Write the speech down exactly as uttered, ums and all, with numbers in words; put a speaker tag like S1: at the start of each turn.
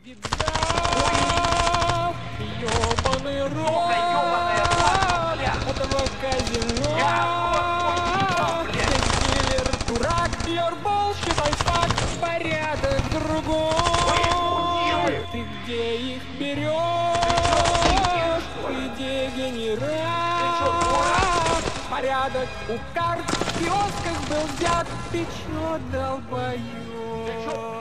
S1: Беда! Ёбаный рот! Этого казино! Здесь дилер, дурак, пьербол, считай факт, порядок другой. Ты где их берешь? Ты дегенерат. Порядок у карт в киосках был взят. Ты чё, долбоёб?